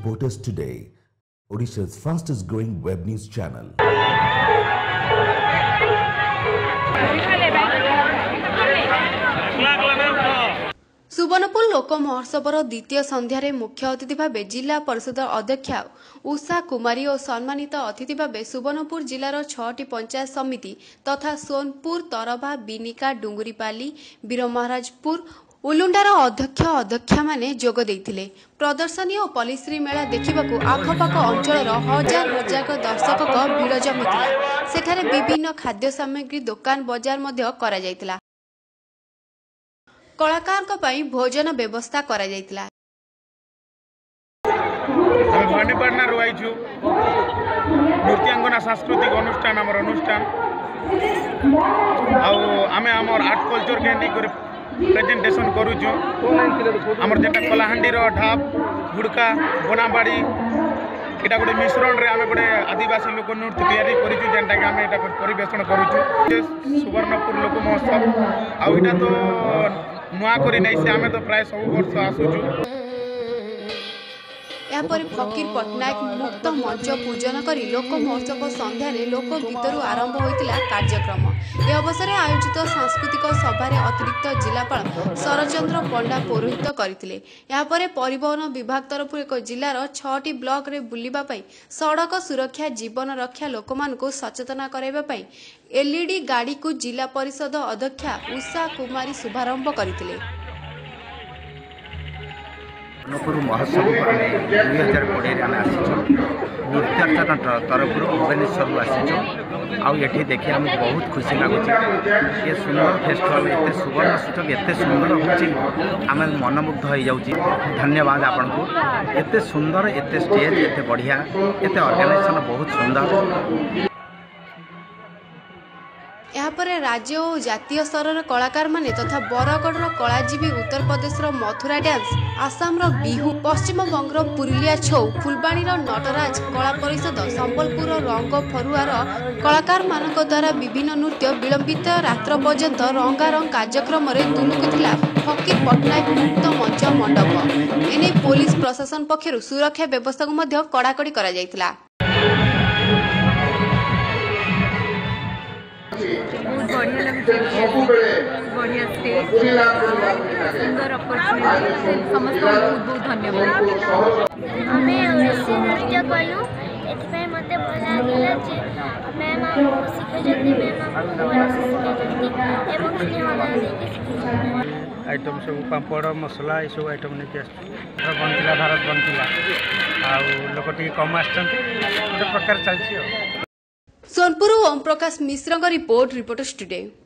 Support us today, Odisha's fastest growing web news channel. Subarnapur लोक महोत्सवर द्वितीय संध्यारे मुख्य अतिथि भाव जिला परिषद अध्यक्षा उषा कुमारी और सम्मानित अतिथि भाव सुवर्णपुर जिलार 6टी पंचायत समिति तथा सोनपुर तरभा बिनिका डुंगुरीपाली वीरमहाराजपुर उलुंडार अध्यक्ष अध्यक्षा माने जोग देइथिले। प्रदर्शनी और पलिश्री मेला देखिबाकू आखपाख अंचल हजार हजार दर्शक भिड़ जमिथिला। सेठारे विभिन्न खाद्य सामग्री दुकान बजार मध्य करा जायतिला। कलाकार को पाई भोजन व्यवस्था करा जायतिला। हम भांडीपाटना रुआइछु नृत्यांगना सांस्कृतिक अनुष्ठान हमर अनुष्ठान आमे हमर आर्ट कल्चर के नै करे प्रेजेंटेशन करूछु। हमर जेटा कलाहांडी रो ढाप गुड़का बनाबाड़ी एटा गोटे मिश्रण रे आमे गोटे आदिवासी लोक नृत्य तैयारी करिछु जेंटा के आमे एटा परिवेषण करूछु। सुवर्णपुर लोक महोत्सव आ एटा तो नुआ करी नै से आमे तो प्राय सब वर्ष आसुछु। यापर फकीर पटनायक मुक्त मंच पूजन करी लोक महोत्सव संध्यार लोक गीतरू आरंभ होइतिला कार्यक्रम। ए अवसर आयोजित सांस्कृतिक सभारे अतिरिक्त जिलापाल सरचंद्र पंडा पौरोहित्य करथिले। यापर परिवहन विभाग तरफ एक जिलार 6टी ब्लॉक रे बुलिबा पई सड़क सुरक्षा जीवन रक्षा लोकमानकु सचेतना कराइबा पई एलईडी गाड़ी को जिला परिषद अध्यक्षा उषा कुमारी शुभारंभ करथिले। सुवर्णपुर महोत्सव 2020 आम आसीचु नृत्यार्चना तरफ भुवनेश्वर आसीचु आठी देखिए आमको बहुत खुशी लगुच। ये सुंदर फेस्टिवल एत सुवर्ण सूचक एत सुंदर हो आम मनमुग्ध हो जाऊँगी। धन्यवाद आपण को एत सुंदर एत स्टेज एत बढ़िया एत ऑर्गेनाइजेशन बहुत सुंदर। यापर राज्य और जातीय स्तर कलाकार माने तथा बरगढ़ कलाजीवी उत्तर प्रदेश मथुरा डांस आसाम बिहू पश्चिम बंग पुरुलिया छौ फुलबाणी नटराज कला परिषद संबलपुर रंग फरुआर कलाकार मानक द्वारा विभिन्न नृत्य विलंबित रात्र पर्यंत रंगारंग कार्यक्रम दुलुकुथिला फकीर पटनायक मुक्त मंच मंडप। एने पुलिस प्रशासन पक्षर सुरक्षा व्यवस्था को कड़ाकड़ी करा जायतिला। बहुत बढ़िया लगे बढ़िया स्टेज सुंदर अपॉर्चुनिटी समस्त बहुत बहुत धन्यवाद। आमे ओडिसी नृत्य कलु एथि मते भला लागला जे मैम हमको सिखैजती मैम हमको भला सिखैजती एवं स्नेह देके सिखैजती। आइटम सब पापड़ मसला ये सब आइटम नहीं बनता भारत बनता आ लोक टी कम आछन गोटे प्रकार चलछि। Sonepur Om Prakash Mishra report Reporters today.